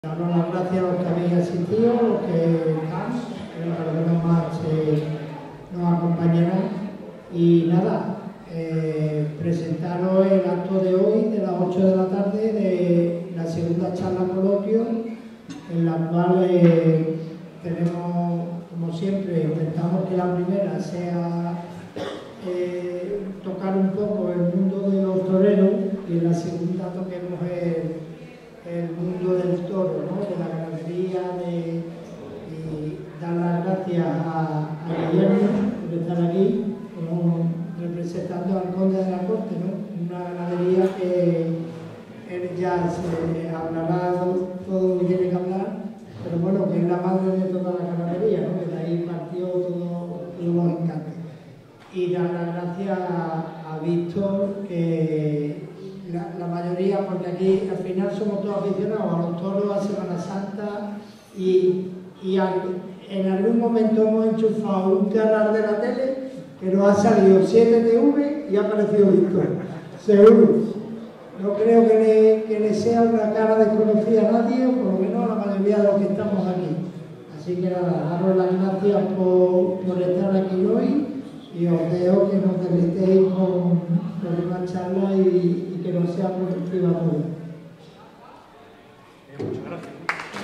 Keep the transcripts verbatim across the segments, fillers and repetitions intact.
Daros las gracias a los que habéis asistido, los que están, creo que algunos más eh, nos acompañarán. Y nada, eh, presentaros el acto de hoy, de las ocho de la tarde, de la segunda charla coloquio, en la cual eh, tenemos, como siempre, intentamos que la primera sea eh, tocar un poco el mundo de los toreros y en la segunda toquemos el el mundo del toro, ¿no? De la ganadería, de, y dar las gracias a, a Guillermo por estar aquí como representando al conde de la corte, ¿no? Una ganadería que él ya se hablará todo lo que tiene que hablar, pero bueno, que es la madre de toda la ganadería, ¿no? Que de ahí partió todo, todo los encantos. Y dar las gracias a, a Víctor, que La, la mayoría, porque aquí al final somos todos aficionados a los toros, a Semana Santa y, y al, en algún momento hemos enchufado un canal de la tele que nos ha salido siete T V y ha aparecido Víctor, seguro. No creo que le, que le sea una cara desconocida a nadie, o por lo menos a la mayoría de los que estamos aquí. Así que nada, daros las gracias por, por estar aquí hoy y os dejo que nos deleitéis con, con una charla y que no sea productiva todo. Eh, muchas gracias.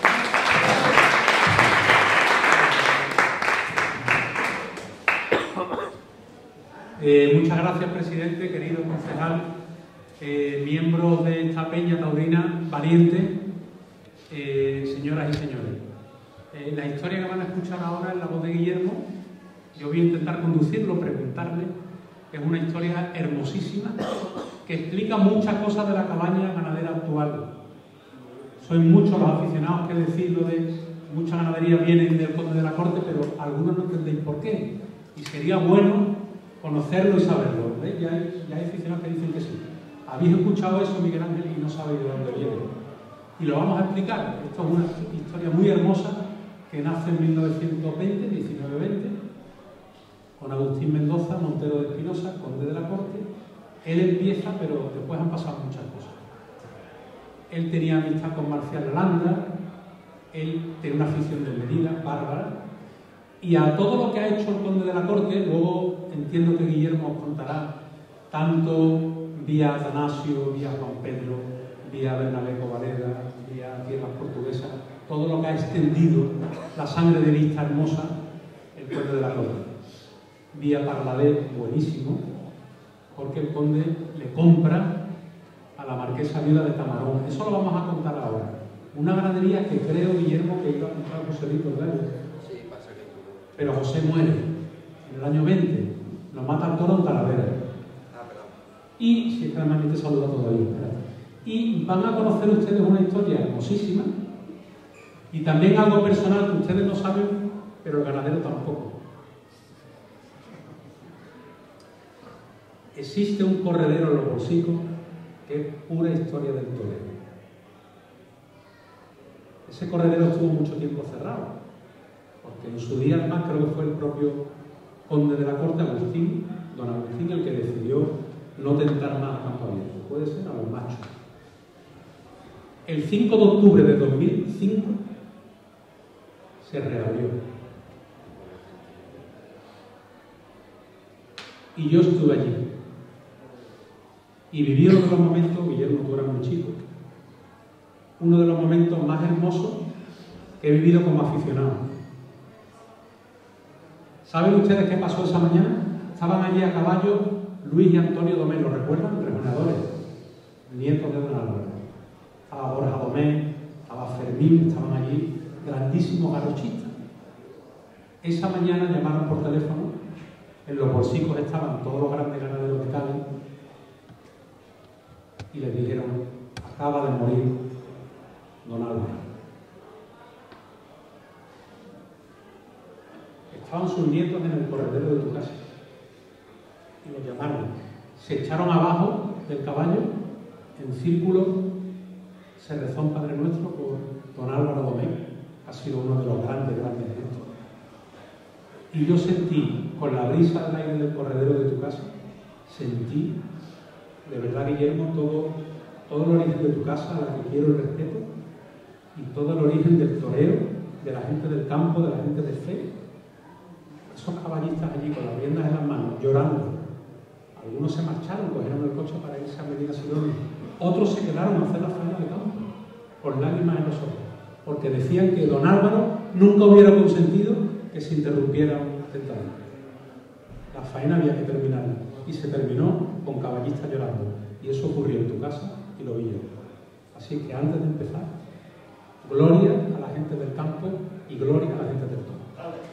Eh, muchas gracias, presidente, querido concejal, eh, miembros de esta peña taurina valiente, eh, señoras y señores. Eh, la historia que van a escuchar ahora es la voz de Guillermo. Yo voy a intentar conducirlo, preguntarle. Es una historia hermosísima que explica muchas cosas de la cabaña ganadera actual. Sois muchos los aficionados que decís lo de muchas ganaderías vienen del conde de la corte, pero algunos no entendéis por qué. Y sería bueno conocerlo y saberlo. ¿Veis? Ya hay, ya hay aficionados que dicen que sí. Habéis escuchado eso, Miguel Ángel, y no sabéis de dónde viene. Y lo vamos a explicar. Esto es una historia muy hermosa que nace en mil novecientos veinte, diecinueve veinte, con Agustín Mendoza, Montero de Espinosa, conde de la corte. Él empieza, pero después han pasado muchas cosas. Él tenía amistad con Marcial Landa, él tenía una afición de Medina, bárbara, y a todo lo que ha hecho el conde de la corte, luego entiendo que Guillermo os contará, tanto vía Atanasio, vía Juan Pedro, vía Bernabé Covaleda, vía tierras portuguesas, todo lo que ha extendido la sangre de Vista Hermosa, el conde de la corte. Vía Parladé, buenísimo, porque el conde le compra a la marquesa viuda de Tamarón. Eso lo vamos a contar ahora. Una ganadería que creo, Guillermo, que iba a comprar José Víctor Verde. Sí, pasa que... Pero José muere en el año veinte. Lo mata el toro en Talavera. Ah, perdón. Y, si es que además te saluda todavía, espérate. Y van a conocer ustedes una historia hermosísima y también algo personal que ustedes no saben, pero el ganadero tampoco. Existe un corredero en Los Bolsicos que es pura historia del torero. Ese corredero estuvo mucho tiempo cerrado, porque en su día además creo que fue el propio conde de la corte, Agustín, don Agustín, el que decidió no tentar más a campo abierto, puede ser a los machos. El cinco de octubre de dos mil cinco se reabrió. Y yo estuve allí. Y viví uno de los momentos, Guillermo, tú eras muy chico, uno de los momentos más hermosos que he vivido como aficionado. ¿Saben ustedes qué pasó esa mañana? Estaban allí a caballo Luis y Antonio Domé, ¿lo recuerdan? Rejonadores, nietos de don Álvaro. Estaba Borja Domé, estaba Fermín, estaban allí grandísimos garrochistas. Esa mañana llamaron por teléfono, en Los Bolsicos estaban todos los grandes ganaderos de Cádiz, y les dijeron, acaba de morir don Álvaro. Estaban sus nietos en el corredero de tu casa y los llamaron. Se echaron abajo del caballo, en círculo, se rezó un Padre Nuestro por don Álvaro Domé, ha sido uno de los grandes, grandes gestos. Y yo sentí, con la brisa del aire del corredero de tu casa, sentí de verdad, Guillermo, todo, todo el origen de tu casa, a la que quiero y respeto, y todo el origen del toreo, de la gente del campo, de la gente de fe. Esos caballistas allí con las riendas en las manos, llorando. Algunos se marcharon, cogieron el coche para irse a Medina Sidonia. Otros se quedaron a hacer la faena de campo, con lágrimas en los ojos, porque decían que don Álvaro nunca hubiera consentido que se interrumpiera un atentado. La faena había que terminarla, y se terminó con caballistas llorando. Y eso ocurrió en tu casa y lo vi yo. Así que antes de empezar, gloria a la gente del campo y gloria a la gente del toro.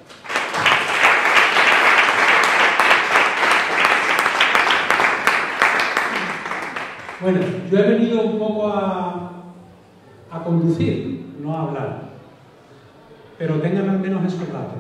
Bueno, yo he venido un poco a, a conducir, no a hablar, pero tengan al menos esos datos.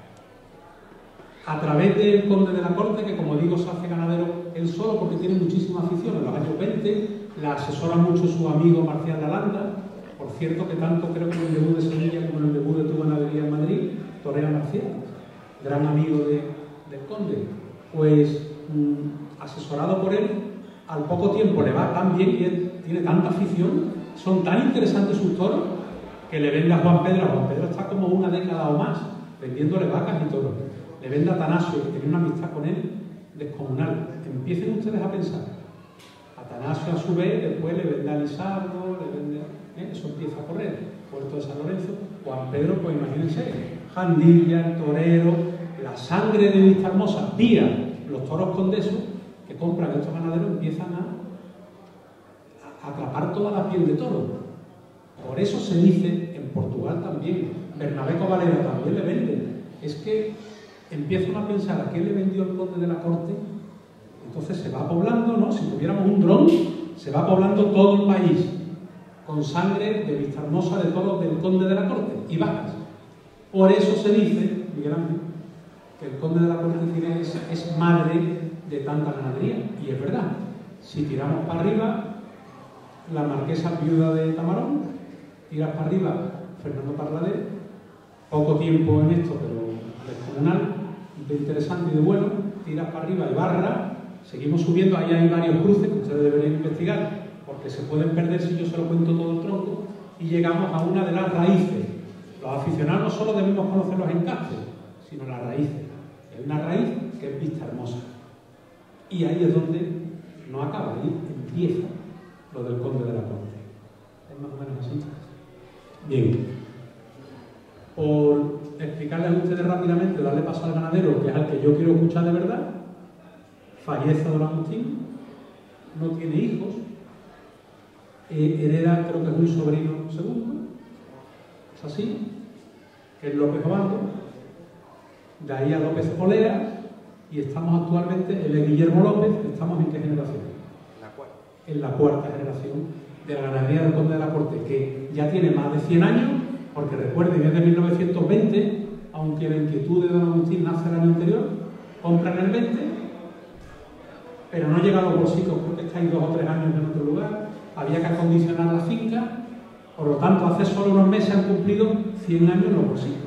A través del conde de la corte, que como digo se hace ganadero él solo porque tiene muchísima afición. En los años veinte la asesora mucho su amigo Marcial Lalanda, por cierto que tanto creo que en el debut de Sevilla como en el debut de tu ganadería en Madrid, torea Marcial, gran amigo de, del conde. Pues mmm, asesorado por él, al poco tiempo le va tan bien y él tiene tanta afición, son tan interesantes sus toros, que le vende a Juan Pedro. Juan Pedro está como una década o más vendiéndole vacas y toros. Le vende a Atanasio, que tiene una amistad con él descomunal. Empiecen ustedes a pensar. Atanasio, a su vez, después le vende a Lizardo, le vende... ¿eh? Eso empieza a correr. Puerto de San Lorenzo. Juan Pedro, pues imagínense, Jandilla, el torero, la sangre de Vista Hermosa, vía los toros condesos que compran estos ganaderos, empiezan a, a atrapar toda la piel de toro. Por eso se dice, en Portugal también, Bernabé Covalera también le vende. Es que empiezan a pensar a qué le vendió el conde de la corte, entonces se va poblando, ¿no? Si tuviéramos un dron, se va poblando todo el país con sangre de Vista Hermosa de toros del conde de la corte y vacas. Por eso se dice, Miguel Ángel, que el conde de la corte es, es madre de tanta ganadería, y es verdad. Si tiramos para arriba, la marquesa viuda de Tamarón, tiras para arriba Fernando Parladé, poco tiempo en esto, pero descomunal, de interesante y de bueno, tiras para arriba Ibarra, seguimos subiendo, ahí hay varios cruces que ustedes deberían investigar, porque se pueden perder si yo se lo cuento todo el tronco, y llegamos a una de las raíces. Los aficionados no solo debemos conocer los encastes, sino las raíces. Hay una raíz que es Vista Hermosa. Y ahí es donde no acaba, ahí empieza lo del conde de la corte. ¿Es más o menos así? Bien. Por explicarles a ustedes rápidamente, darle paso al ganadero, que es al que yo quiero escuchar de verdad. Fallece don Agustín, no tiene hijos, eh, hereda, creo que es un sobrino segundo, es así, que es López Obando, de ahí a López Olea, y estamos actualmente, él es Guillermo López, estamos en qué generación? La cuarta. En la cuarta generación de la ganadería del conde de la corte, que ya tiene más de cien años, porque recuerden, es de mil novecientos veinte, aunque la inquietud de don Agustín nace el año anterior, compran el veinte, pero no llega a los bolsicos porque estáis dos o tres años en otro lugar, había que acondicionar la finca, por lo tanto, hace solo unos meses han cumplido cien años los bolsicos.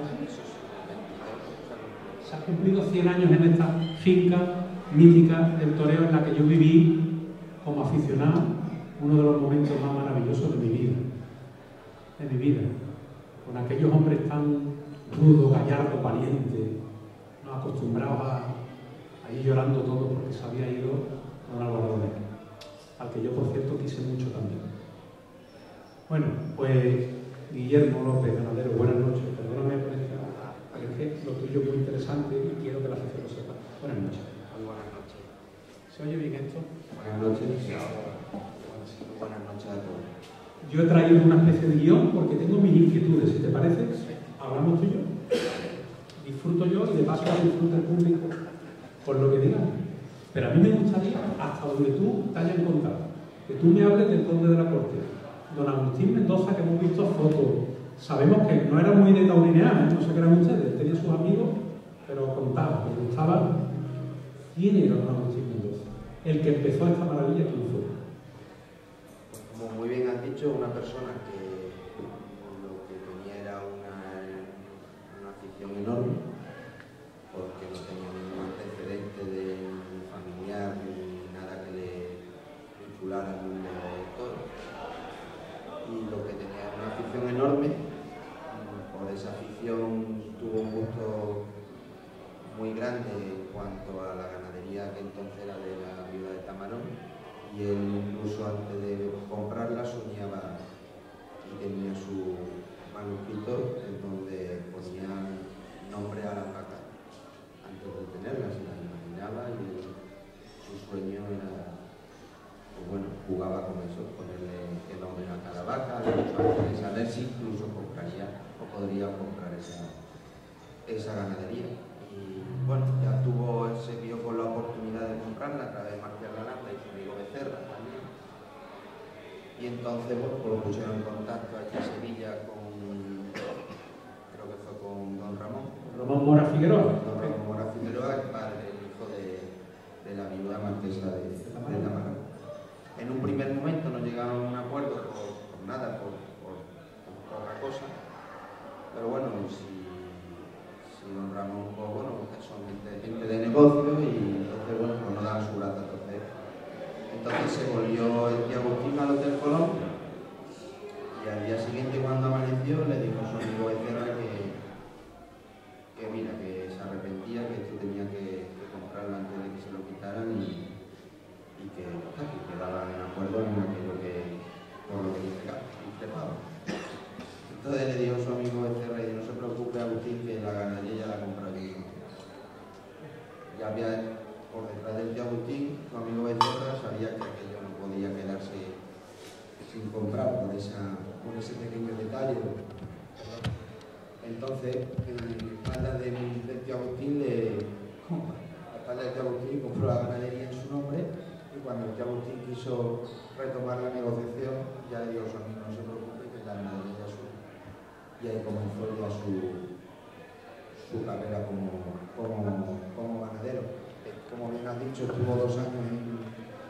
Se han cumplido cien años en esta finca mítica del toreo en la que yo viví como aficionado, uno de los momentos más maravillosos de mi vida, de mi vida, con aquellos hombres tan rudos, gallardos, valientes, no acostumbrados a, a ir llorando todo porque se había ido don Álvaro Domecq, al que yo, por cierto, quise mucho también. Bueno, pues Guillermo López, ganadero, buenas noches. Perdóname por esto, pero es que lo tuyo es muy interesante y quiero que la gente lo sepa. Buenas noches. Muy buenas noches. ¿Se oye bien esto? Buenas noches. Buenas noches a todos. Yo he traído una especie de guión porque tengo mis inquietudes, si te parece, hablamos tú y yo. Disfruto yo y de paso disfruta el público por lo que digamos. Pero a mí me gustaría, hasta donde tú te hayas contado, que tú me hables del conde de la corte. Don Agustín Mendoza, que hemos visto fotos, sabemos que no era muy de taurinear, ¿eh? No sé qué eran ustedes, tenía sus amigos, pero contaba, le gustaba. ¿Quién era don Agustín Mendoza? El que empezó esta maravilla, ¿quién fue? Pues como muy bien has dicho, una persona que lo que tenía era una, una afición enorme, porque no tenía ningún antecedente de familiar ni nada que le vinculara al mundo del toro. Y lo que tenía era una afición presupuesto muy grande en cuanto a la ganadería que entonces era de la viuda de Tamarón, y él incluso antes de comprarla soñaba y tenía su manuscrito en donde ponían nombre a las vacas antes de tenerlas, se las imaginaba, y su sueño era, pues bueno, jugaba con eso, ponerle el nombre a cada vaca, de saber si incluso compraría o podría comprar esa, esa ganadería. Y bueno, ya tuvo, se vio con la oportunidad de comprarla a través de Marcial Lalanda y su amigo Becerra también. Y entonces bueno, pues, lo pusieron en contacto aquí en Sevilla con, creo que fue con don Ramón. Ramón Mora Figueroa. Don Ramón Mora Figueroa, el padre, el hijo de, de la viuda marquesa de, de Tamarón. En un primer momento no llegaron a un acuerdo por, por nada, por, por, por otra cosa, pero bueno, si y don Ramón, pues bueno, son gente, gente de negocio, y entonces bueno, pues no dan su brazo a torcer. Entonces se volvió el tío Agustín al Hotel Colón, y al día siguiente, cuando amaneció, le dijo a su amigo Becerra que, que mira, que se arrepentía, que esto tenía que, que comprarlo antes de que se lo quitaran, y, y que, que quedaban en acuerdo en aquello que, por lo que discrepaban. Entonces le dijo a su amigo Becerra, y no se preocupe, Agustín, que la ganadería ya la compra yo. Ya había, por detrás del tío Agustín, su amigo Becerra sabía que aquello no podía quedarse sin comprar por, esa, por ese pequeño detalle. Entonces, en la espalda del, del tío Agustín, le, a la espalda del tío Agustín compró la ganadería en su nombre, y cuando el tío Agustín quiso retomar la negociación, ya le dijo a su amigo, no se preocupe, que la ganadería ya es suya. Y ahí comenzó ya su, su carrera como, como, como ganadero. Eh, como bien has dicho, estuvo dos años en...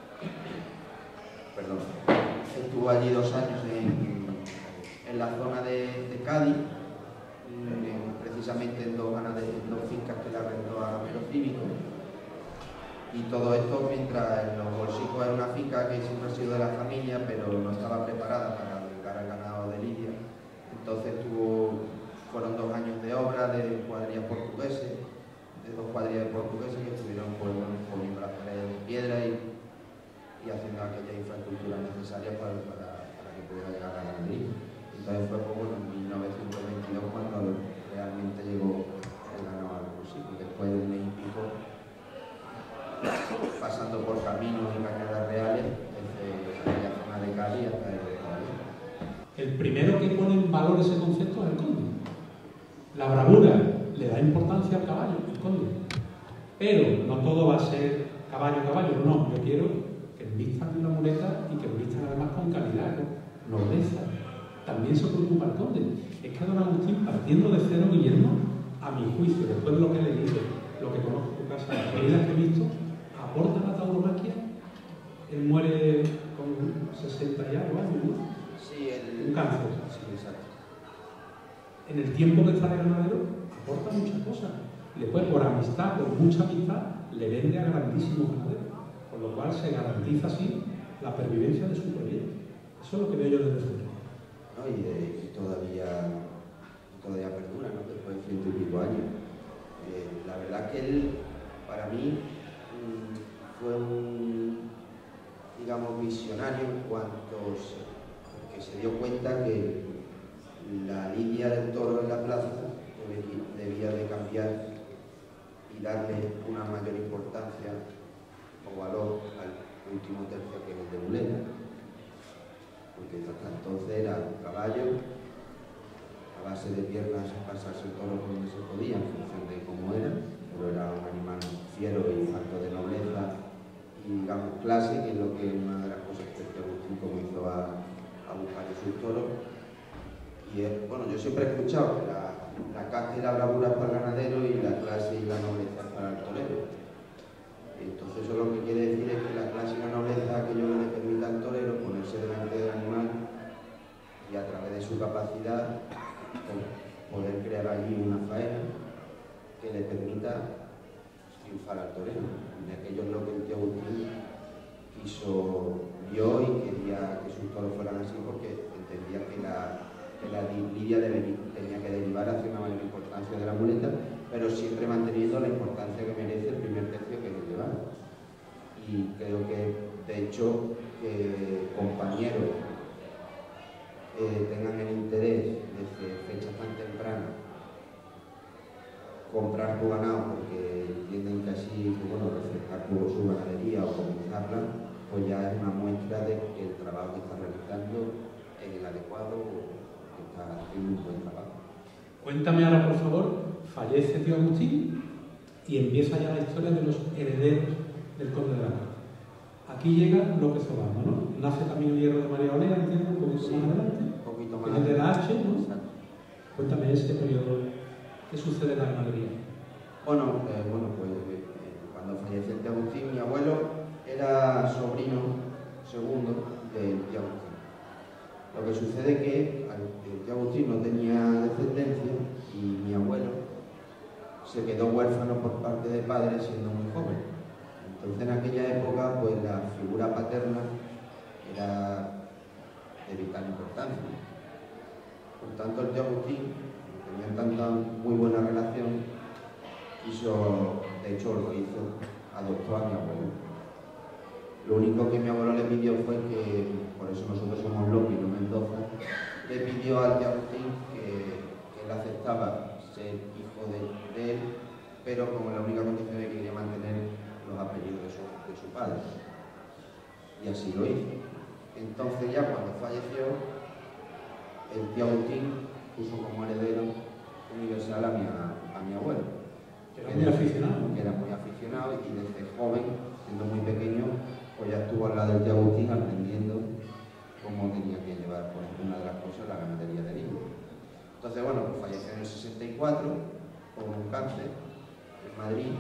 Perdón. Estuvo allí dos años en, en la zona de, de Cádiz, en, precisamente en dos, en dos fincas que le arrendó a Ramiro Cívico. Y todo esto mientras en Los Bolsicos era una finca que siempre ha sido de la familia, pero no estaba preparada para dedicar al ganado de lidia. Entonces tuvo, fueron dos años de obra de cuadrillas portugueses, de dos cuadrillas portugueses que estuvieron pues, bueno, poniendo las paredes de piedra y, y haciendo aquella infraestructura necesaria para, para, para que pudiera llegar a la ganadería. Entonces fue pues, bueno, en mil novecientos veintidós cuando realmente llegó el ganado al Bolsico, después de un mes y pico, pasando por caminos y cañadas reales, desde aquella zona de Cali hasta el El primero que pone en valor ese concepto es el conde. La bravura le da importancia al caballo, el conde. Pero no todo va a ser caballo, caballo. No, yo quiero que vistan una muleta y que vistan además con calidad, con nobleza. También se preocupa el conde. Es que don Agustín, partiendo de cero, Guillermo, a mi juicio, después de lo que he leído, lo que conozco tu casa, las heridas que he visto, aporta la tauromaquia. Él muere con sesenta y algo años, ¿no? Sí, el... un cáncer. Sí, exacto. En el tiempo que está de ganadero, aporta muchas cosas. Después, por amistad, por mucha amistad, le vende a grandísimos ganaderos. Con lo cual se garantiza así la pervivencia de su proyecto. Eso es lo que veo yo desde fuera. No, y, de, y todavía, todavía perdura, ¿no? Después de ciento y pico años. Eh, la verdad que él, para mí, mmm, fue un, digamos, visionario en cuanto se, que se dio cuenta que la lidia del toro en la plaza debía de cambiar y darle una mayor importancia o valor al último tercio, que es el de muleta, porque hasta entonces era un caballo a base de piernas, pasarse el toro por donde se podía en función de cómo era, pero era un animal fiero y alto de nobleza y, digamos, clase, que es lo que una de las cosas que este Agustín comenzó a, a buscar en sus toros. Y es, bueno, yo siempre he escuchado que la, la caza y la bravura es para el ganadero y la clase y la nobleza es para el torero. Entonces eso lo que quiere decir es que la clase y la nobleza es aquello que le permite al torero ponerse delante del animal y a través de su capacidad poder crear allí una faena que le permita triunfar al torero. Y aquello es lo que el tío Agustín quiso, vio y quería que sus toros fueran así, porque entendía que la, que la lidia tenía que derivar hacia una mayor importancia importancia de la muleta, pero siempre manteniendo la importancia que merece el primer tercio que es el llevar. Y creo que, de hecho, que compañeros eh, tengan el interés desde fechas tan tempranas comprar su ganado porque entienden que así, que, bueno, refrescar su ganadería o comenzarla, pues ya es una muestra de que el trabajo que está realizando es el adecuado, que está haciendo un buen trabajo. Cuéntame ahora, por favor, fallece tío Agustín y empieza ya la historia de los herederos del Conde de la Carta. Aquí llega López Obando, ¿no? Nace también el hierro de María Olea, entiendo, un poquito Sí, más adelante. Un poquito más que es de la H, ¿no? Exacto. Cuéntame ese periodo, ¿qué sucede en la ganadería? Bueno, eh, bueno, pues eh, cuando falleció el tío Agustín, mi abuelo era sobrino segundo del tío Agustín. Lo que sucede es que el tío Agustín no tenía descendencia y mi abuelo se quedó huérfano por parte de padre siendo muy joven. Entonces en aquella época pues la figura paterna era de vital importancia. Por tanto el tío Agustín, que tenían tanta muy buena relación, quiso, de hecho lo hizo, adoptó a mi abuelo. Lo único que mi abuelo le pidió fue que, por eso nosotros somos López y no Mendoza, le pidió al tío Agustín que, que él aceptaba ser hijo de, de él, pero como la única condición de que quería mantener los apellidos de su, de su padre. Y así lo hizo. Entonces ya cuando falleció, el tío Agustín puso como heredero universal a mi, a mi abuelo. Que era muy aficionado. Que era muy aficionado y desde joven, siendo muy pequeño, pues ya estuvo al lado del tío Agustín aprendiendo cómo tenía que llevar, por ejemplo, una de las cosas, la ganadería de lino. Entonces, bueno, pues falleció en el sesenta y cuatro con un cáncer en Madrid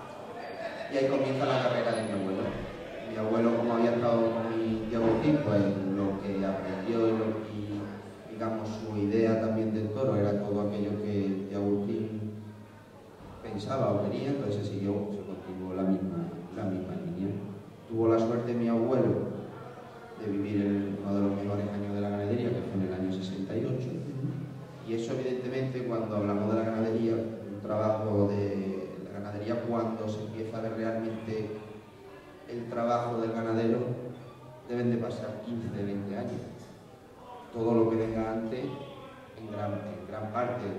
y ahí comienza la carrera de mi abuelo. Mi abuelo, como había estado con mi tío Agustín, pues lo que aprendió y, lo, y digamos su idea también del toro era todo aquello que el tío Agustín pensaba o quería, entonces se siguió, se continuó la misma, la misma línea. Tuvo la suerte mi abuelo de vivir en uno de los mejores años de la ganadería, que fue en el año sesenta y ocho. Y eso evidentemente cuando hablamos de la ganadería, un trabajo de la ganadería cuando se empieza a ver realmente el trabajo del ganadero, deben de pasar quince, veinte años. Todo lo que venga antes, en gran, en gran parte,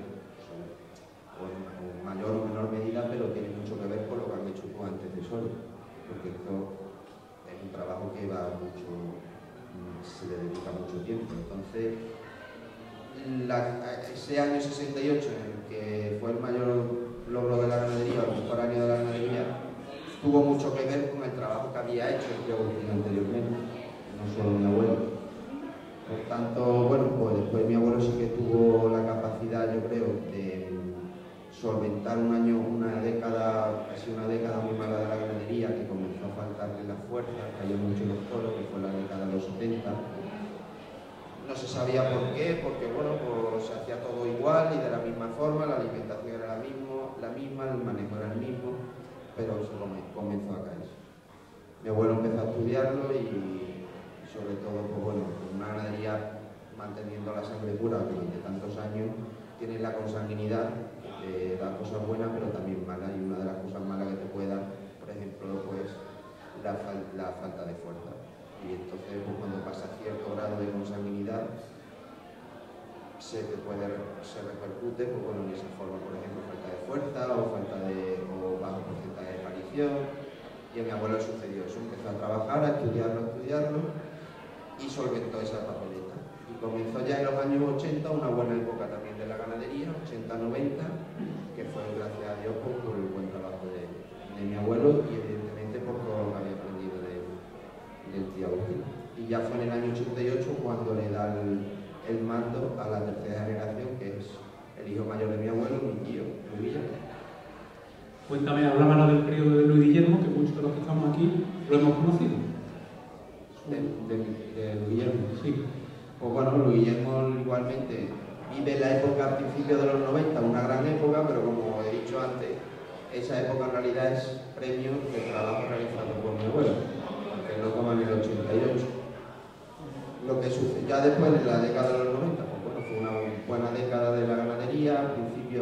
o en, o en mayor o menor medida, pero tiene mucho que ver con lo que han hecho tus antecesores, porque esto es un trabajo que va mucho, se le dedica mucho tiempo. Entonces, la, ese año sesenta y ocho, en el que fue el mayor logro de la ganadería, el mejor año de la ganadería, tuvo mucho que ver con el trabajo que había hecho el tío Agustín anteriormente, no solo mi abuelo. Por tanto, bueno, pues después mi abuelo sí que tuvo la capacidad, yo creo, de solventar un año, una década, casi una década muy mala de la ganadería, que comenzó a faltarle la fuerza, cayó mucho los toros, que fue la década de los setenta. No se sabía por qué, porque bueno, pues se hacía todo igual y de la misma forma, la alimentación era la, mismo, la misma, el manejo era el mismo, pero se comenzó a caer. Mi abuelo empezó a estudiarlo y sobre todo, pues bueno, una ganadería manteniendo la sangre pura durante tantos años, tiene la consanguinidad, que da cosas buenas pero también malas, y una de las cosas malas que te puede dar, por ejemplo, pues la, fal la falta de fuerza. Y entonces, pues, cuando pasa cierto grado de consanguinidad, se te puede, se repercute, pues bueno, en esa forma, por ejemplo, falta de fuerza o falta de, o bajo porcentaje de aparición. Y a mi abuelo le sucedió eso, empezó a trabajar, a estudiarlo, a estudiarlo, y solventó esa papeleta. Y comenzó ya en los años ochenta, una buena época también de la ganadería, ochenta noventa, que fue, gracias a Dios, por, por el buen trabajo de, de mi abuelo y evidentemente por todo lo que había aprendido de, del tío Agustín. Y ya fue en el año ochenta y ocho cuando le da el, el mando a la tercera generación, que es el hijo mayor de mi abuelo, mi tío, Luis Guillermo. Cuéntame, háblame del periodo de Luis Guillermo, que muchos de los que estamos aquí lo hemos conocido. De, de, de Luis Guillermo. Sí. Pues bueno, Luis Guillermo igualmente vive la época a principios de los noventa, una gran época, pero como he dicho antes, esa época en realidad es premio del trabajo realizado por mi abuelo, que lo toma en el ochenta y ocho. Lo que sucede ya después de la década de los noventa, pues bueno, fue una buena década de la ganadería, a principios del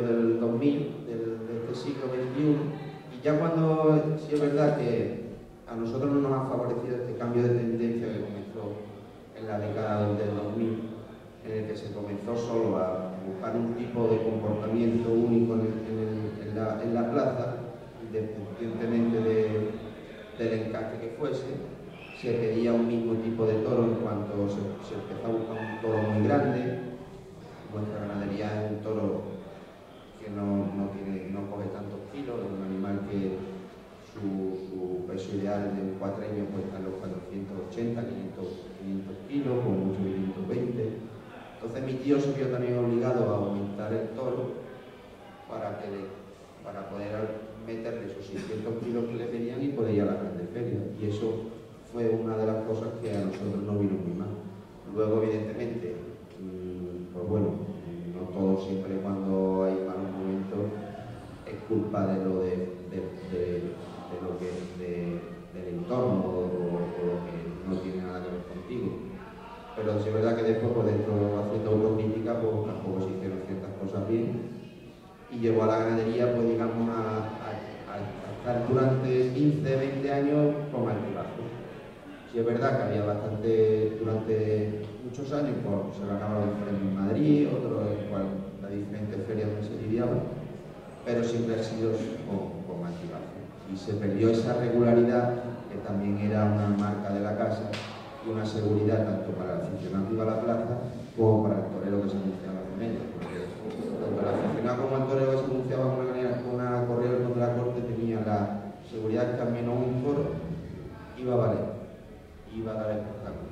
dos mil, del, de este siglo veintiuno, y ya cuando, sí es verdad que a nosotros no nos ha favorecido este cambio de tendencia que comenzó en la década del dos mil, en el que se comenzó solo a buscar un tipo de comportamiento único en, en, el, en, la, en la plaza, independientemente de, del encaje que fuese. Se pedía un mismo tipo de toro en cuanto se, se empezó a buscar un toro muy grande. Nuestra ganadería es un toro que no, no, tiene, no coge tantos kilos, es un animal que su, su peso ideal de un cuatreño puede estar en los cuatrocientos ochenta, quinientos kilos, como mucho quinientos veinte. Entonces mi tío se vio también obligado a aumentar el toro para, que le, para poder meterle esos seiscientos kilos que le pedían y poder ir a la grande feria. Y eso fue una de las cosas que a nosotros no vino muy mal. Luego, evidentemente, pues bueno, no todo siempre cuando hay malos momentos es culpa de lo, de, de, de, de lo que de, del entorno o, o lo que no tiene nada que ver contigo. Pero sí es verdad que después, pues dentro haciendo autocrítica, pues tampoco se hicieron ciertas cosas bien y llevó a la ganadería, pues digamos, a, a, a estar durante quince, veinte años con altibajos. Sí es verdad que había bastante, durante muchos años, pues se ganaba los premios en Madrid, otros en cual, las diferentes ferias donde se lidiaban, pero siempre ha sido con, con altibajos. Y se perdió esa regularidad, que también era una marca de la casa, y una seguridad tanto para el aficionado que iba a la plaza, como para el torero que se anunciaba con ella. Porque tanto el aficionado como el torero que se anunciaba con una, con una correa contra la corte tenía la seguridad que al menos un toro iba a valer, iba a dar espectáculo.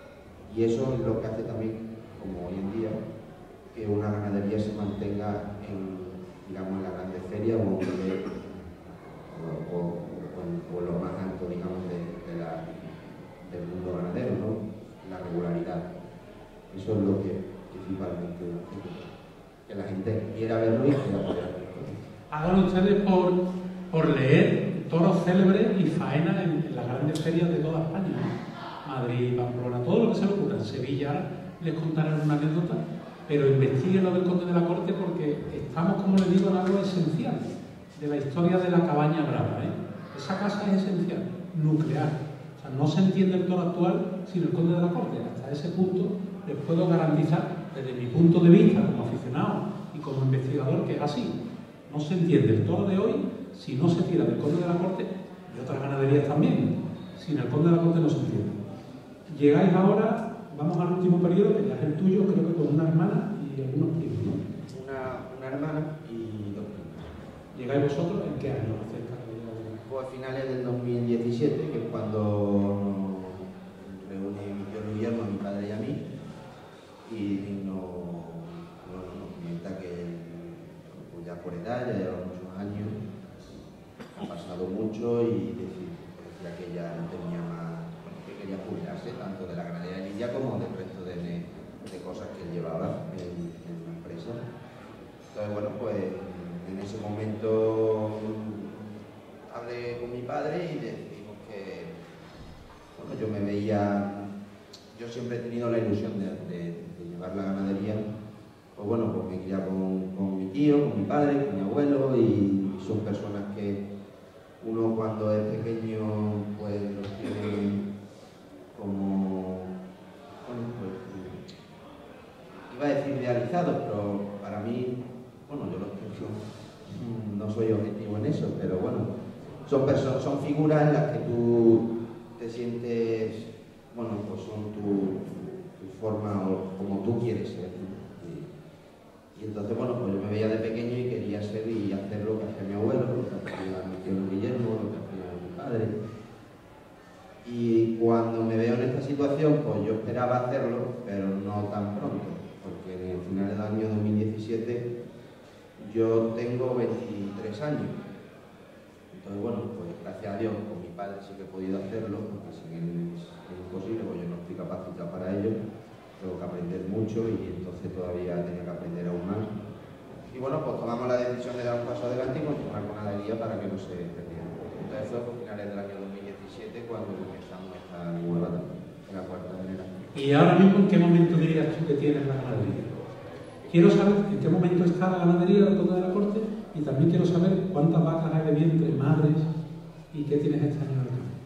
Y eso es lo que hace también, como hoy en día, que una ganadería se mantenga en, digamos, en la grande feria o, en, o, o, o, en, o lo más alto, digamos, de, de la, del mundo ganadero, ¿no? La regularidad. Eso es lo que principalmente que la gente quiera verlo y quiera poder verlo. Hagan ustedes por, por leer toros célebres y faenas en, en las grandes ferias de toda España, ¿no? Madrid, Pamplona, todo lo que se le ocurra. En Sevilla les contarán una anécdota, pero investiguen lo del Conde de la Corte porque estamos, como les digo, en algo esencial de la historia de la cabaña brava, ¿eh? Esa casa es esencial, nuclear. O sea, no se entiende el toro actual sin el Conde de la Corte. Hasta ese punto les puedo garantizar, desde mi punto de vista como aficionado y como investigador, que es así. No se entiende el toro de hoy si no se tira del Conde de la Corte y otras ganaderías también. Sin el Conde de la Corte no se entiende. Llegáis ahora, vamos al último periodo, que ya es el tuyo, creo que con una hermana y algunos primos, ¿no? Una, una hermana y dos primos. ¿Llegáis vosotros en qué año? Pues a finales del dos mil diecisiete, que es cuando nos reúne mi tío Guillermo, a mi padre y a mí, y nos, bueno, nos comenta que pues ya por edad, ya lleva muchos años, ha pasado mucho y decía que ya no tenía más, bueno, que quería jubilarse tanto de la ganadería de Lidia como del resto de, de cosas que él llevaba en, en la empresa. Entonces, bueno, pues en ese momento hablé con mi padre y decidimos que, bueno, yo me veía, yo siempre he tenido la ilusión de, de, de llevar la ganadería, pues bueno, pues me criaba con, con mi tío, con mi padre, con mi abuelo, y, y son personas que uno cuando es pequeño pues los tiene como, bueno, pues iba a decir idealizados, pero para mí, bueno, yo los tengo, no soy objetivo en eso, pero bueno, son personas, son figuras en las que tú te sientes, bueno, pues son tu, tu forma o como tú quieres ser, ¿no? Y, y entonces, bueno, pues yo me veía de pequeño y quería ser y hacer lo que hacía mi abuelo, lo que hacía mi tío Guillermo, lo que hacía mi padre. Y cuando me veo en esta situación, pues yo esperaba hacerlo, pero no tan pronto, porque en el final del año dos mil diecisiete yo tengo veintitrés años. Entonces, bueno, pues gracias a Dios, con mi padre sí que he podido hacerlo, porque si él es, es imposible, pues yo no estoy capacitado para ello, tengo que aprender mucho y entonces todavía tenía que aprender aún más. Y bueno, pues tomamos la decisión de dar un paso adelante y continuar con la ganadería para que no se perdiera. Entonces fue a finales del año dos mil diecisiete cuando comenzamos esta nueva etapa, la cuarta generación. ¿Y ahora mismo en qué momento dirías tú que tienes la ganadería? Quiero saber, en qué momento está la ganadería del Conde de la Corte, y también quiero saber cuántas vacas hay de vientre, madres, y qué tienes este año en el campo.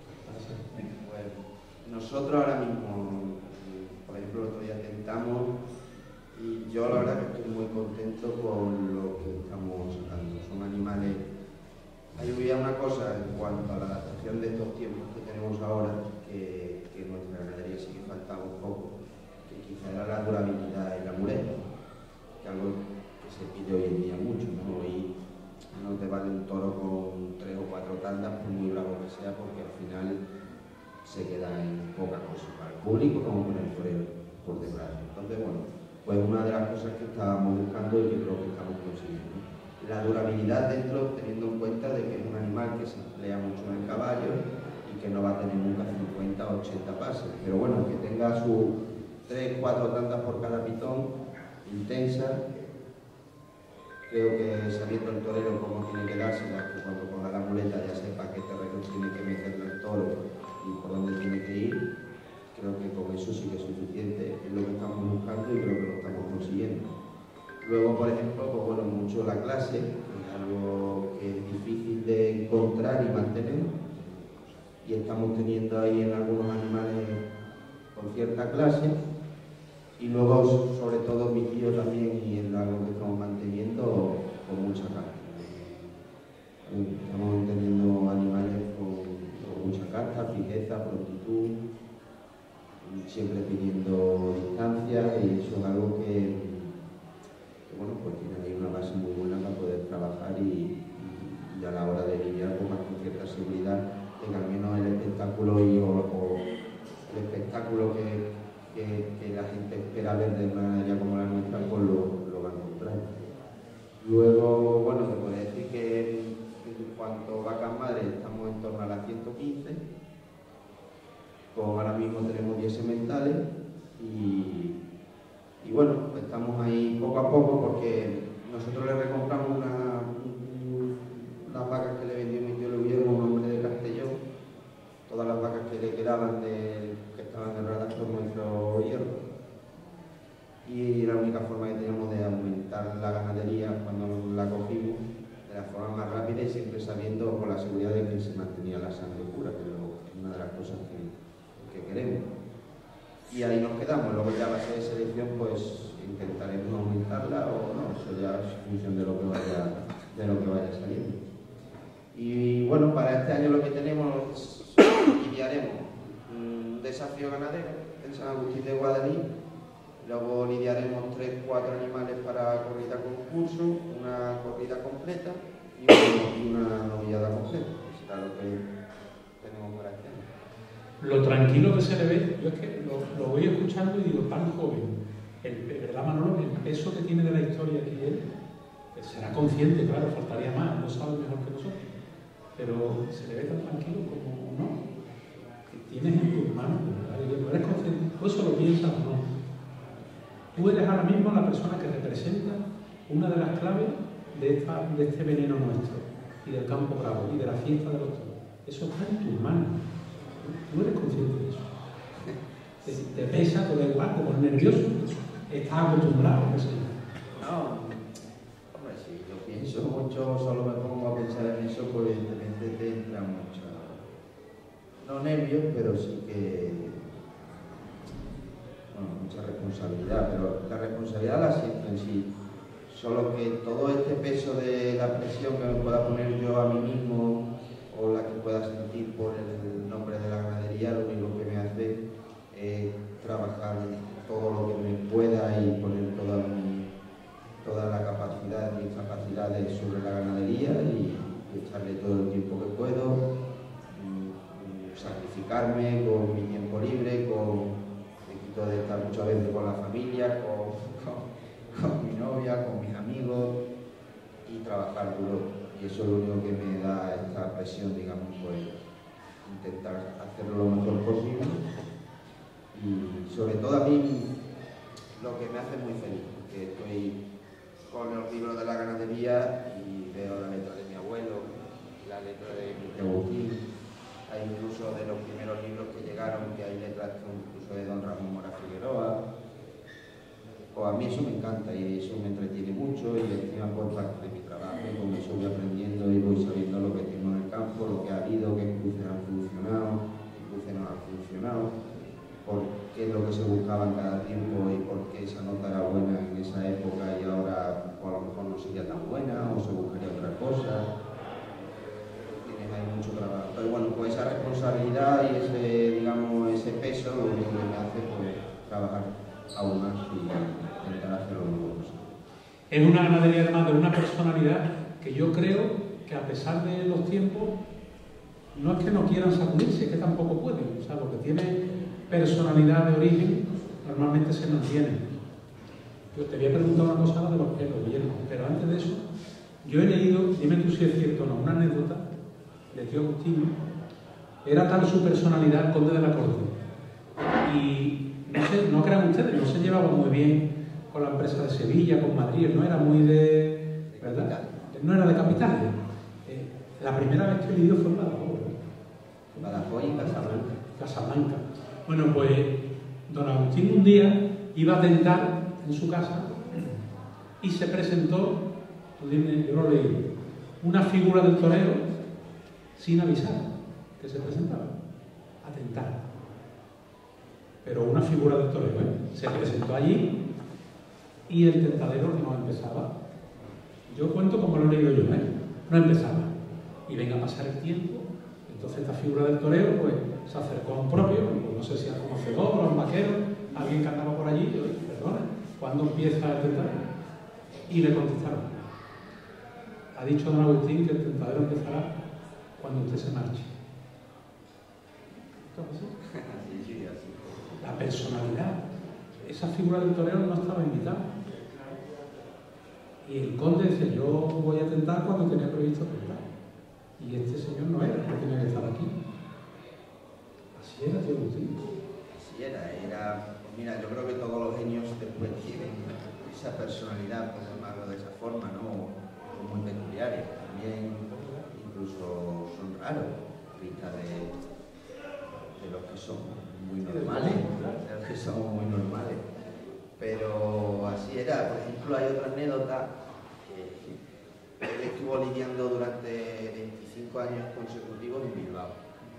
Bueno, nosotros ahora mismo, por ejemplo, el otro día tentamos, y yo la verdad que estoy muy contento con lo que estamos sacando. Son animales. Hay una cosa en cuanto a la adaptación de estos tiempos que tenemos ahora, que, que nuestra ganadería sí que faltaba un poco, que quizá era la durabilidad y la muleta, que es algo que se pide hoy en día mucho, ¿no? Y no te vale un toro con tres o cuatro tandas, por muy bravo que sea, porque al final se queda en poca cosa para el público como con el torero, por desgracia. Entonces, bueno, pues una de las cosas que estábamos buscando y que creo que estamos consiguiendo. La durabilidad dentro, teniendo en cuenta de que es un animal que se emplea mucho en el caballo y que no va a tener nunca cincuenta o ochenta pases, pero bueno, que tenga sus tres cuatro tandas por cada pitón, intensa. Creo que sabiendo el torero cómo tiene que dársela, que cuando ponga la muleta ya sepa qué terreno tiene que meterle el toro y por dónde tiene que ir. Creo que con eso sí que es suficiente, es lo que estamos buscando y creo que lo estamos consiguiendo. Luego, por ejemplo, pues bueno, mucho la clase, que es algo que es difícil de encontrar y mantener, y estamos teniendo ahí en algunos animales con cierta clase, y luego, sobre todo, mi tío también, y es algo que estamos manteniendo con mucha carta. Estamos teniendo animales con, con mucha carta, fijeza, prontitud, siempre pidiendo distancia, y eso es algo que bueno, pues tiene ahí una base muy buena para poder trabajar y, y a la hora de lidiar pues, con cierta seguridad, en al menos el espectáculo y, o, o el espectáculo que, que, que la gente espera ver de una ganadería como la nuestra, pues lo, lo va a encontrar. Luego, bueno, te puedo decir que en cuanto a vacas madres estamos en torno a las ciento quince, con ahora mismo tenemos diez sementales y Y bueno, pues estamos ahí poco a poco porque nosotros le recompramos una, las vacas que le vendió mi tío Guillermo, un hombre de Castellón, todas las vacas que le quedaban de, que estaban erradas por nuestro hierro. Y la única forma que teníamos de aumentar la ganadería cuando la cogimos, de la forma más rápida y siempre sabiendo con la seguridad de que se mantenía la sangre pura, que es una de las cosas que, que queremos. Y ahí nos quedamos, luego ya a base de selección pues intentaremos aumentarla o no, eso ya es función de lo que vaya, de lo que vaya saliendo. Y bueno, para este año lo que tenemos, lidiaremos un desafío ganadero en San Agustín de Guadalí, luego lidiaremos tres, cuatro animales para corrida concurso, una corrida completa y una novillada completa, que será lo que tenemos para este año. Lo tranquilo que se le ve, yo es que lo, lo voy escuchando y digo, tan joven, el, ¿verdad, Manolo? El peso que tiene de la historia aquí él, que será consciente, claro, faltaría más, no sabe mejor que nosotros, pero se le ve tan tranquilo como, ¿no? Que tienes en tus manos, ¿verdad? Y no eres consciente, tú eso lo piensas o no. Tú eres ahora mismo la persona que representa una de las claves de, esta, de este veneno nuestro, y del campo bravo, y de la fiesta de los toros. Eso está en tus manos. Tú eres consciente de eso. Te, te pesa, te da igual, te pones nervioso, estás acostumbrado, no sé. No, hombre, si yo pienso mucho, solo me pongo a pensar en eso, pues evidentemente te entra mucho, no nervios, pero sí que, bueno, mucha responsabilidad, pero la responsabilidad la siento en sí. Solo que todo este peso de la presión que me pueda poner yo a mí mismo, o la que pueda sentir por el nombre de la ganadería, lo único que me hace es trabajar todo lo que me pueda y poner toda, mi, toda la capacidad, mis capacidades sobre la ganadería y, y echarle todo el tiempo que puedo, y, y sacrificarme con mi tiempo libre, con me quito de estar muchas veces con la familia, con, con, con mi novia, con mis amigos y trabajar duro. Y eso es lo único que me da esta presión, digamos, pues intentar hacerlo lo mejor posible. Y sobre todo a mí lo que me hace muy feliz, porque estoy con los libros de la ganadería y veo la letra de mi abuelo, la letra de mi tío Agustín, hay incluso de los primeros libros que llegaron, que hay letras incluso de don Ramón Mora Figueroa, pues a mí eso me encanta y eso me entretiene mucho y encima por parte de mi trabajo y con eso voy aprendiendo y voy sabiendo lo que tengo en el campo, lo que ha habido, qué cruces han funcionado, qué cruces no han funcionado, por qué es lo que se buscaba en cada tiempo y por qué esa nota era buena en esa época y ahora pues, a lo mejor no sería tan buena o se buscaría otra cosa. Tienes ahí mucho trabajo. Pero bueno, pues esa responsabilidad y ese, digamos, ese peso lo único que me hace pues trabajar aún más y intentar hacerlo lo mejor posible. Es una ganadería además de una personalidad que yo creo que a pesar de los tiempos no es que no quieran sacudirse, es que tampoco pueden, o sea, lo que tiene personalidad de origen normalmente se mantiene. Yo te voy a preguntar una cosa de los pelos, Guillermo, pero antes de eso yo he leído, dime tú si es cierto o no, una anécdota de tío Agustín. Era tal su personalidad, el conde de la corte, y no sé, no crean ustedes, no se llevaba muy bien con la empresa de Sevilla, con Madrid, no era muy de... ¿verdad? No era de capitales. Eh, la primera vez que he leído fue en Badajoz. Badajoz y Casablanca. Casablanca. Bueno, pues don Agustín un día iba a tentar en su casa y se presentó, tú dime, yo lo leí, una figura del torero sin avisar que se presentaba a tentar. Pero una figura del torero, ¿eh? Se presentó allí y el tentadero no empezaba. Yo cuento como lo he leído yo, ¿eh? No empezaba. Y venga a pasar el tiempo, entonces esta figura del torero pues se acercó a un propio, pues, no sé si a un conocedor o a un vaquero, alguien que andaba por allí, y yo dije, perdona, ¿cuándo empieza el tentadero? Y le contestaron, ha dicho don Agustín que el tentadero empezará cuando usted se marche. ¿Qué pasó? Sí, sí, así. La personalidad. Esa figura del torero no estaba invitada. Y el conde dice, yo voy a tentar cuando tenía previsto tentar. Y este señor no era, no tenía que estar aquí. Así era, tío Agustín. Así era, era... Pues mira, yo creo que todos los genios después tienen esa personalidad, por llamarlo de esa forma, ¿no? Son muy peculiares. También incluso son raros, vista de, de los que son muy normales, de los que somos muy normales. Pero así era. Por ejemplo, hay otra anécdota que él estuvo lidiando durante veinticinco años consecutivos en Bilbao.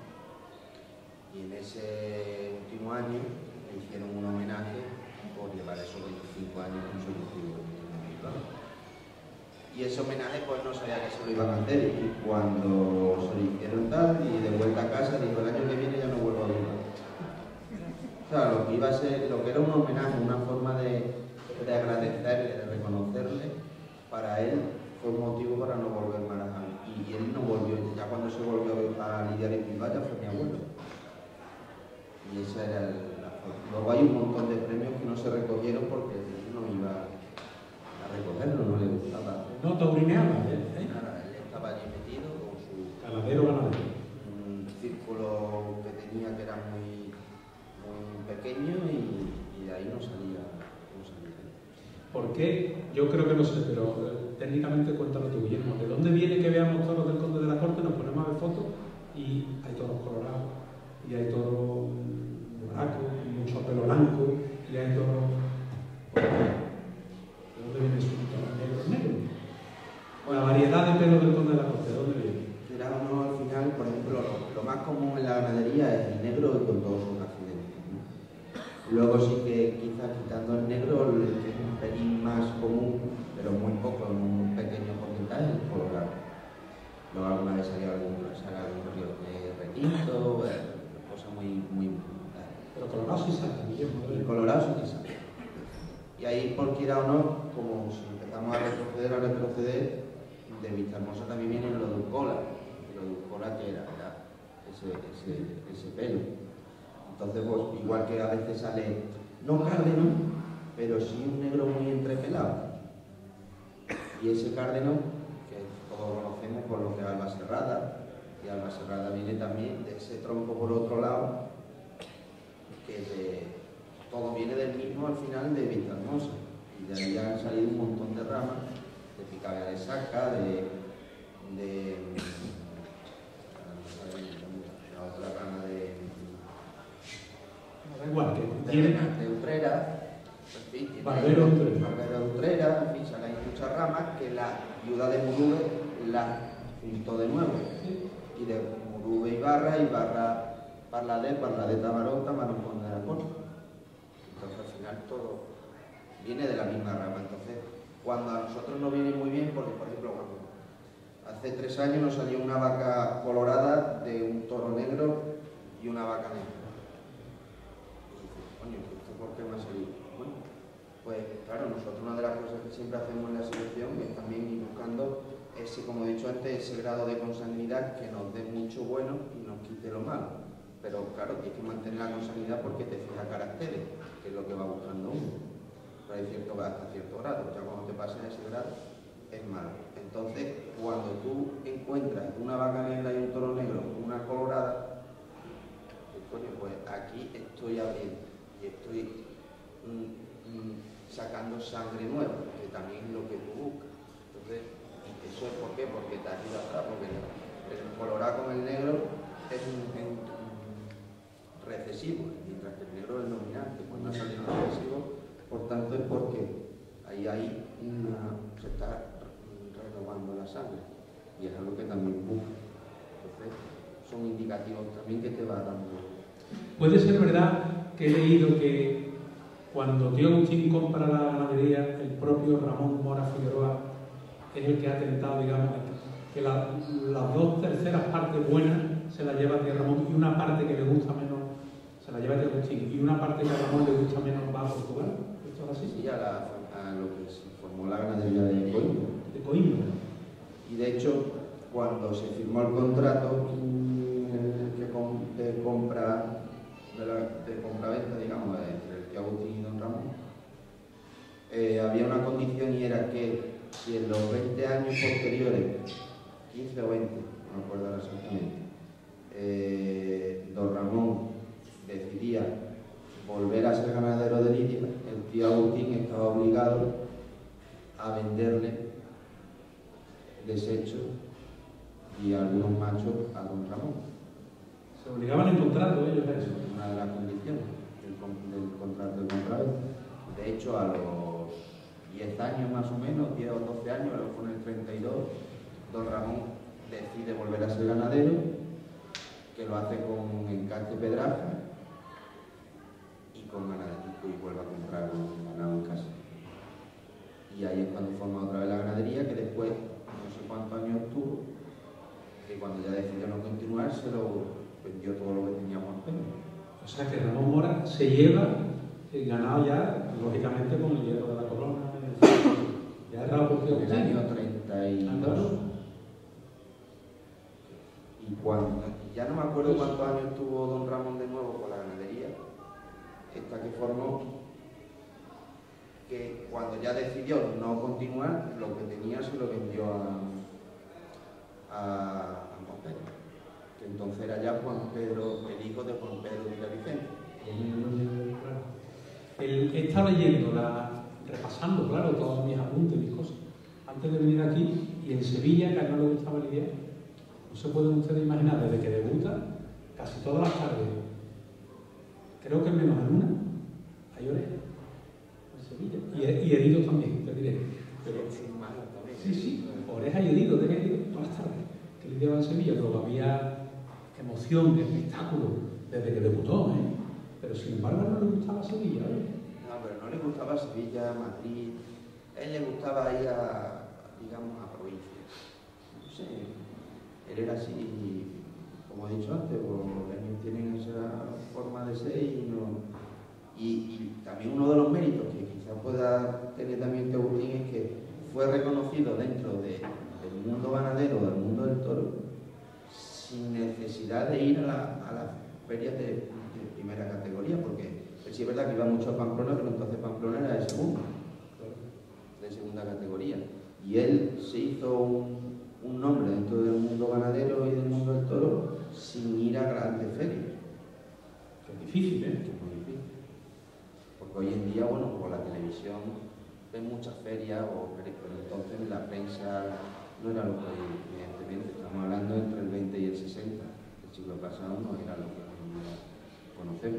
Y en ese último año le hicieron un homenaje por llevar esos veinticinco años consecutivos en Bilbao. Y ese homenaje pues no sabía que se lo iban a hacer. Y cuando se lo hicieron tal y de vuelta a casa, dijo, el año que viene ya no vuelvo a Bilbao. O sea, lo que iba a ser, lo que era un homenaje, una forma de, de agradecerle, de reconocerle, para él fue un motivo para no volver más a... Y él no volvió, ya cuando se volvió a lidiar en Bilbao ya fue mi abuelo. Y esa era la forma. Luego hay un montón de premios que no se recogieron porque él no iba a recogerlo, no le gustaba. No taurineaba, ¿eh? Nada, él estaba allí metido con su... Ganadero, ganadero. Un círculo que tenía que era muy... pequeño y, y de ahí no salía, no salía. ¿Por qué? Yo creo que no sé, pero eh, técnicamente cuéntalo tú, Guillermo. ¿De dónde viene que veamos toros del Conde de la Corte? Nos ponemos a ver fotos y hay toros colorados, y hay toros blancos, mucho pelo blanco, y hay toros... ¿De dónde viene eso? ¿Negros, negros? Bueno, la variedad de pelos del Conde de la Corte, ¿de dónde viene? Era uno al final, por ejemplo, lo, lo más común en la ganadería es el negro y con todos sus accidentes. Luego sí que quizás quitando el negro, el que es un pelín más común, pero muy poco, un pequeño porcentaje, es el colorado. Luego alguna vez salía algún, salía algún río de requinto, eh, cosa muy, muy... Pero colorado sí saca, Guillermo. El colorado sí que saca. Y ahí, por quiera o no, como si empezamos a retroceder, a retroceder, de Vistahermosa también viene lo de Ucola. Lo de Ucola que era, era ese, ese, ese pelo. Entonces, pues, igual que a veces sale, no cárdeno, pero sí un negro muy entrepelado. Y ese cárdeno, que todos conocemos por lo que es Alba Serrada, y Alba Serrada viene también de ese tronco por otro lado, que de, todo viene del mismo al final de Vistahermosa. Y de ahí han salido un montón de ramas, de picabea de saca, de... de la otra rama de... Da igual, que de, tiene... de Utrera, En fin, tiene Barbero Utrera. Barbero Utrera, en fin, salen muchas ramas que la viuda de Murube la juntó de nuevo. Y de Murube Ibarra, Ibarra Parladet, Parladet Tamarón, Tamarón Conde de Aragón. Entonces al final todo viene de la misma rama. Entonces, cuando a nosotros nos viene muy bien, porque por ejemplo, cuando hace tres años nos salió una vaca colorada de un toro negro y una vaca negra. Y dices, coño, ¿esto por qué me ha salido? Bueno, pues claro, nosotros una de las cosas que siempre hacemos en la selección es también ir buscando ese, como he dicho antes, ese grado de consanguinidad que nos dé mucho bueno y nos quite lo malo. Pero claro, tienes que mantener la consanguinidad porque te fija caracteres, que es lo que va buscando uno. Pero hay cierto, hasta cierto grado, ya cuando te pasas ese grado es malo. Entonces, cuando tú encuentras una vaca negra y un toro negro, una colorada, pues, coño, pues aquí estoy abriendo y estoy mm, mm, sacando sangre nueva, que también es lo que tú buscas. Entonces, ¿eso es por qué? Porque te has ido atrás, porque el colorado con el negro es un, es un recesivo, mientras que el negro es dominante. Cuando ha salido recesivo, por tanto, es porque ahí hay una, se está renovando la sangre y es algo que también busca. Entonces, son indicativos también que te va dando. Puede ser verdad que he leído que cuando Tío Agustín compra la ganadería, el propio Ramón Mora Figueroa es el que ha tentado, digamos, que la, las dos terceras partes buenas se las lleva Tío Ramón y una parte que le gusta menos se la lleva Tío Agustín y una parte que a Ramón le gusta menos va a Portugal. ¿Esto es así? Sí, a, la, a lo que se formó la ganadería de Coimbra. De Coimbra. Y de hecho, cuando se firmó el contrato de, de compra de, la, de compra-venta, digamos, entre el Tío Agustín y don Ramón, eh, había una condición y era que si en los veinte años posteriores, quince o veinte, no me acuerdo ahora exactamente, eh, don Ramón decidía volver a ser ganadero de lidia, el Tío Agustín estaba obligado a venderle desechos y algunos machos a don Ramón. Se obligaban en contrato ellos a eso. Una de las condiciones del, del contrato de compraventa. De hecho, a los diez años más o menos, diez o doce años, a lo mejor en el treinta y dos, don Ramón decide volver a ser ganadero, que lo hace con Encaste Pedraja y con ganaderico y vuelve a comprar un ganado en casa. Y ahí es cuando forma otra vez la ganadería, que después, no sé cuántos años tuvo, que cuando ya decidió no continuar, se lo vendió todo lo que tenía Juan Pedro. O sea que Ramón Mora se lleva el ganado ya, lógicamente, con el hierro de la corona. Ya era la en el año treinta y dos. Y cuando, ya no me acuerdo cuántos años tuvo don Ramón de nuevo con la ganadería, esta que formó, que cuando ya decidió no continuar, lo que tenía se lo vendió a, a, a Juan Pedro, que entonces era ya Juan Pedro, el hijo de Juan Pedro de Vicente. El, he estado leyendo, la, repasando, claro, todos mis apuntes, mis cosas, antes de venir aquí, y en Sevilla, que a él no le gustaba lidiar, no se pueden ustedes imaginar, desde que debuta, casi todas las tardes, creo que menos en una, hay orejas. Y, y heridos también, te diré. Pero, sí, sí, orejas y heridos, de heridos todas las tardes. Que lidiaba en Sevilla, pero había emoción, espectáculo, desde que debutó, ¿eh? Pero sin embargo no le gustaba Sevilla, ¿eh? No, pero no le gustaba Sevilla, Madrid. A él le gustaba ir a, digamos, a provincia. No sé, él era así, como he dicho antes, pues, los leños tienen esa forma de ser y no. Y, y también uno de los méritos que quizás pueda tener también Tío Agustín es que fue reconocido dentro de, del mundo ganadero, del mundo del toro, sin necesidad de ir a, la, a las ferias de, de primera categoría, porque pues sí es verdad que iba mucho a Pamplona, pero entonces Pamplona era de segunda, de segunda categoría. Y él se hizo un, un nombre dentro del mundo ganadero y del mundo del toro sin ir a grandes ferias. Que es difícil, ¿eh? Que es muy difícil. Porque hoy en día, bueno, por la televisión ven muchas ferias, o, pero entonces la prensa no era lo que hoy, evidentemente, estamos hablando entre el veinte y el sesenta, el siglo pasado no era lo que hoy en día conocemos.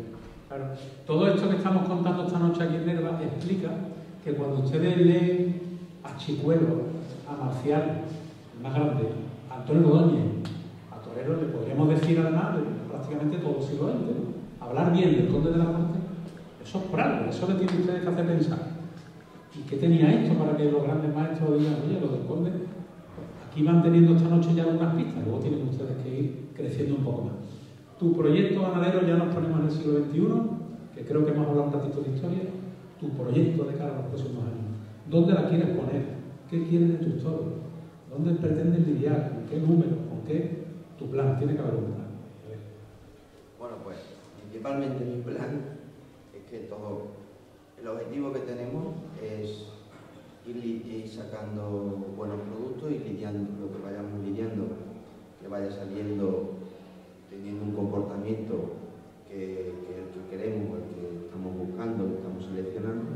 Claro. Todo esto que estamos contando esta noche aquí en Nerva explica que cuando ustedes leen a Chicuelo, a Marcial, el más grande, a Antonio Ordóñez, a Torero, le podríamos decir además de prácticamente todo el siglo veinte, ¿no? Hablar bien del Conde de la Corte, eso es por algo, eso le tiene ustedes que hacer pensar. ¿Y qué tenía esto para que los grandes maestros digan, oye, lo del Conde? Aquí van teniendo esta noche ya algunas pistas, luego tienen ustedes que ir creciendo un poco más. Tu proyecto ganadero, ya nos ponemos en el siglo veintiuno, que creo que hemos hablado un ratito de historia, tu proyecto de cara a los próximos años. ¿Dónde la quieres poner? ¿Qué quieres de tus toros? ¿Dónde pretendes lidiar? ¿Con qué números? ¿Con qué? Tu plan, tiene que haber un plan. Bueno, pues principalmente mi plan es que todo, el objetivo que tenemos es ir, ir sacando buenos productos y lidiando, lo que vayamos lidiando, que vaya saliendo, teniendo un comportamiento que, que el que queremos, el que estamos buscando, que estamos seleccionando,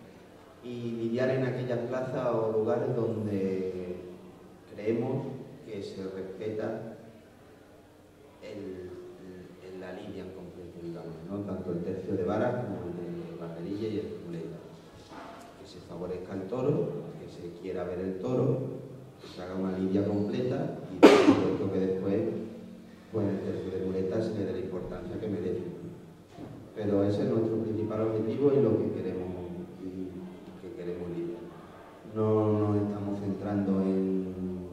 y lidiar en aquellas plazas o lugares donde creemos que se respeta el, el, la lidia en completo, digamos, ¿no? Tanto el tercio de vara como el de banderilla y el muleta. Que se favorezca el toro, que se quiera ver el toro, que se haga una lidia completa y por supuesto que después, pues el tercio de muleta se le dé la importancia que merece. Pero ese es nuestro principal objetivo y lo que queremos, y que queremos lidiar. No nos estamos centrando en,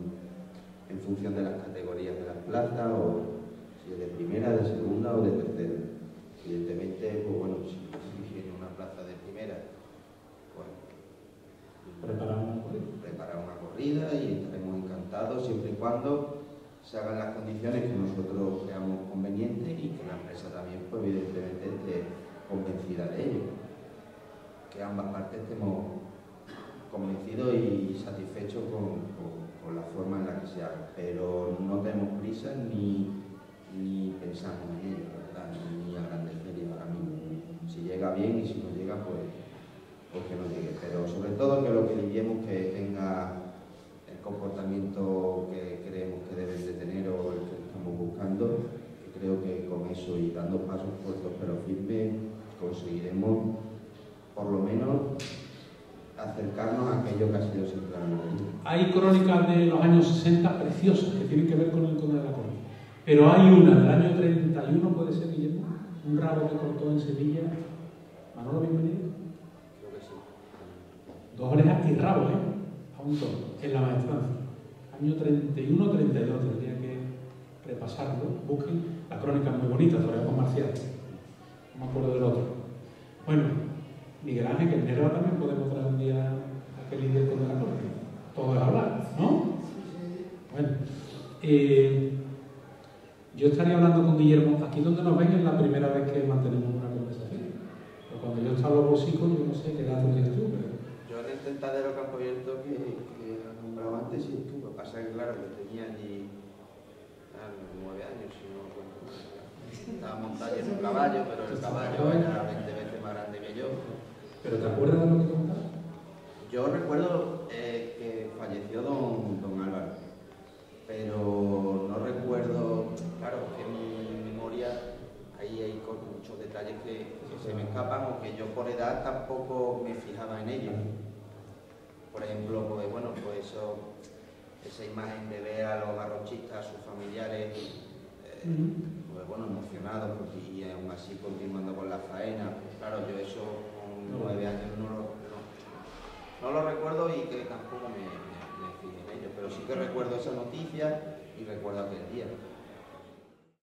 en función de las categorías de las plazas, o si es de primera, de segunda o de tercera. Evidentemente, pues bueno, si, si en una plaza de primera, pues preparar una corrida. preparar una corrida y estaremos encantados siempre y cuando se hagan las condiciones que nosotros creamos convenientes y que la empresa también, pues evidentemente, esté convencida de ello. Que ambas partes estemos convencidos y satisfechos con, con, con la forma en la que se haga. Pero no tenemos prisa ni, ni pensamos en ello, ¿verdad? Ni a grandes ferias ahora mismo. Si llega bien y si no llega, pues, pues que no llegue. Pero sobre todo que lo que lidiemos que tenga el comportamiento que creemos que deben de tener o el que estamos buscando, que creo que con eso y dando pasos cortos pero firmes conseguiremos por lo menos acercarnos a aquello que ha sido siempre la novedad. Hay crónicas de los años sesenta preciosas que tienen que ver con el Conde de la Corte, pero hay una del año treinta y uno, puede ser, Guillermo, un rabo que cortó en Sevilla. Manolo, bienvenido. Creo que sí. Dos orejas y rabo, ¿eh? A un toro, en la maestranza. Año treinta y uno treinta y dos, tendría que repasarlo. Busquen, la crónica es muy bonita, todavía con Marcial. No me acuerdo del otro. Bueno, Miguel Ángel, que en Nerva también podemos traer un día a que lidie con la corte. Todo es hablar, ¿no? Bueno, eh, yo estaría hablando con Guillermo, aquí donde nos ven es la primera vez que mantenemos una conversación. Pero cuando yo estaba en los bolsicos, yo no sé qué datos tienes tú, pero... Yo en el tentadero campo abierto que, que has nombrado antes sí estuve. Lo que pasa es que, claro, que tenía allí ah, nueve años, si no recuerdo. Estaba montado en un caballo, pero el caballo era veinte veces más grande que yo. ¿Pero te acuerdas de lo que te contaba? Yo recuerdo eh, que falleció don, don Álvaro, pero no recuerdo, claro, que en mi memoria ahí hay muchos detalles que, que se me escapan o que yo por edad tampoco me fijaba en ellos. Por ejemplo, pues bueno, pues eso, esa imagen de ver a los garrochistas, a sus familiares, eh, pues bueno, emocionados y aún así continuando con la faena. Claro, yo eso con nueve años no lo, no, no lo recuerdo y que tampoco me, me, me fijé en ello, pero sí que recuerdo esa noticia y recuerdo aquel día.